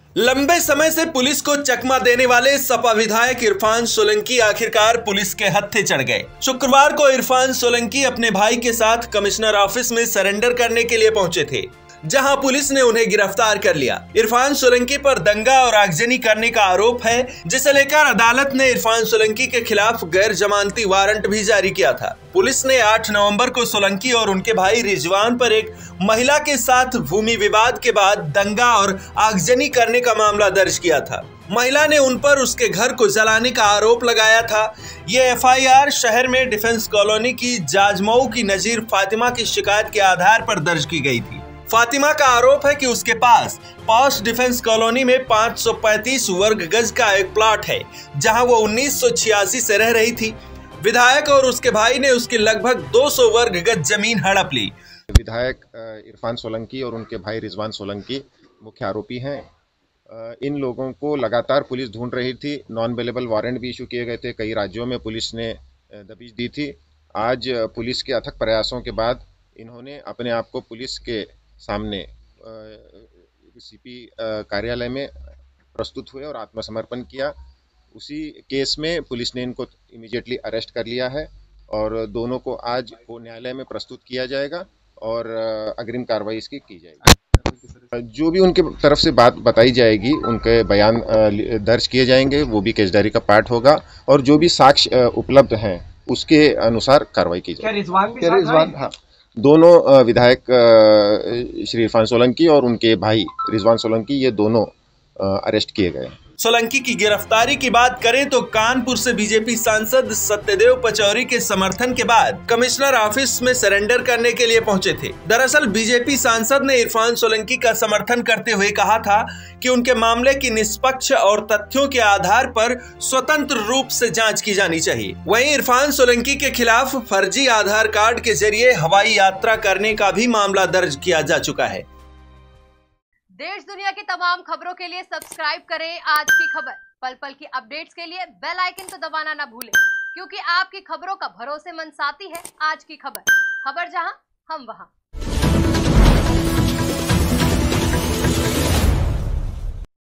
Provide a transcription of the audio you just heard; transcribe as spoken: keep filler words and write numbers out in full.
लंबे समय से पुलिस को चकमा देने वाले सपा विधायक इरफान सोलंकी आखिरकार पुलिस के हत्थे चढ़ गए। शुक्रवार को इरफान सोलंकी अपने भाई के साथ कमिश्नर ऑफिस में सरेंडर करने के लिए पहुंचे थे, जहां पुलिस ने उन्हें गिरफ्तार कर लिया। इरफान सोलंकी पर दंगा और आगजनी करने का आरोप है, जिसे लेकर अदालत ने इरफान सोलंकी के खिलाफ गैर जमानती वारंट भी जारी किया था। पुलिस ने आठ नवंबर को सोलंकी और उनके भाई रिजवान पर एक महिला के साथ भूमि विवाद के बाद दंगा और आगजनी करने का मामला दर्ज किया था। महिला ने उन पर उसके घर को जलाने का आरोप लगाया था। ये एफ आई आर शहर में डिफेंस कॉलोनी की जाजमऊ की नजीर फातिमा की शिकायत के आधार पर दर्ज की गई थी। फातिमा का आरोप है कि उसके पास पॉश डिफेंस कॉलोनी में पाँच सौ पैंतीस वर्ग गज का एक प्लॉट है, जहां वो उन्नीस सौ छियासी से रह रही थी। विधायक और उसके भाई ने उसकी लगभग दो सौ वर्ग गज जमीन हड़प ली। विधायक इरफान सोलंकी और उनके भाई रिजवान सोलंकी मुख्य आरोपी हैं। इन लोगों को लगातार पुलिस ढूंढ रही थी। नॉन अवेलेबल वारंट भी इशू किए गए थे। कई राज्यों में पुलिस ने दबिश दी थी। आज पुलिस के अथक प्रयासों के बाद इन्होंने अपने आप को पुलिस के सामने सीपी कार्यालय में प्रस्तुत हुए और आत्मसमर्पण किया। उसी केस में पुलिस ने इनको इमीडिएटली अरेस्ट कर लिया है और दोनों को आज न्यायालय में प्रस्तुत किया जाएगा और अग्रिम कार्रवाई इसकी की जाएगी। जो भी उनके तरफ से बात बताई जाएगी, उनके बयान दर्ज किए जाएंगे, वो भी केस डायरी का पार्ट होगा और जो भी साक्ष्य उपलब्ध हैं उसके अनुसार कार्रवाई की जाएगी। क्या रिजवान हाँ, दोनों विधायक श्री इरफान सोलंकी और उनके भाई रिजवान सोलंकी, ये दोनों अरेस्ट किए गए। सोलंकी की गिरफ्तारी की बात करें तो कानपुर से बीजेपी सांसद सत्यदेव पचौरी के समर्थन के बाद कमिश्नर ऑफिस में सरेंडर करने के लिए पहुंचे थे। दरअसल बीजेपी सांसद ने इरफान सोलंकी का समर्थन करते हुए कहा था कि उनके मामले की निष्पक्ष और तथ्यों के आधार पर स्वतंत्र रूप से जांच की जानी चाहिए। वहीं इरफान सोलंकी के खिलाफ फर्जी आधार कार्ड के जरिए हवाई यात्रा करने का भी मामला दर्ज किया जा चुका है। देश दुनिया की तमाम खबरों के लिए सब्सक्राइब करें आज की खबर। पल पल की अपडेट्स के लिए बेल आइकन को दबाना ना भूलें, क्योंकि आपकी खबरों का भरोसेमंद साथी है आज की खबर। खबर जहां हम वहां।